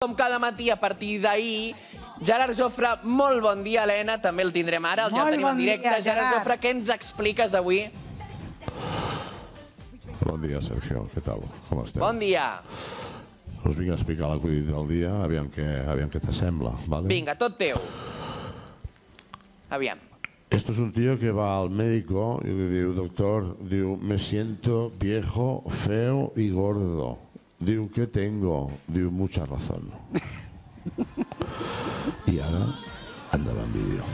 Com cada matí a partir d'ahir, Gerard Jofre, molt bon dia, Helena, també el tindrem ara, ja el tenim en directe. Gerard Jofre, què ens expliques avui? Bon dia, Sergio, què tal? Com estem? Bon dia. Us vinc a explicar l'acudit del dia, aviam què t'assembla, ¿vale? Vinga, tot teu. Aviam. Esto es un tío que va al médico y le diu, doctor, diu, me siento viejo, feo y gordo. Diu, ¿qué tengo? Diu, mucha razón. I ara, endavant vídeo.